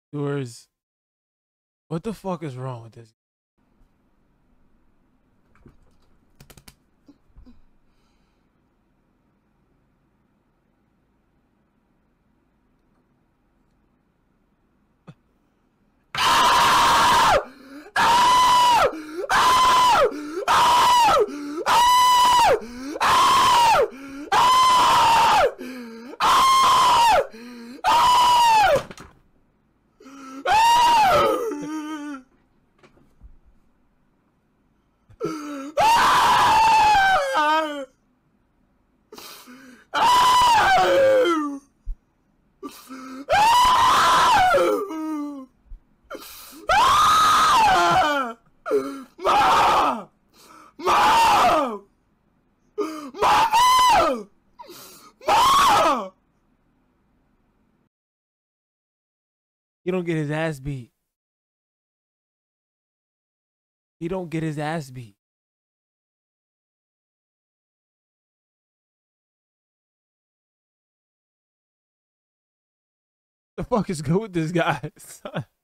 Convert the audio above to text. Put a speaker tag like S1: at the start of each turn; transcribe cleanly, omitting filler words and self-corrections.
S1: Yours. What the fuck is wrong with this? He don't get his ass beat. He don't get his ass beat. The fuck is good with this guy?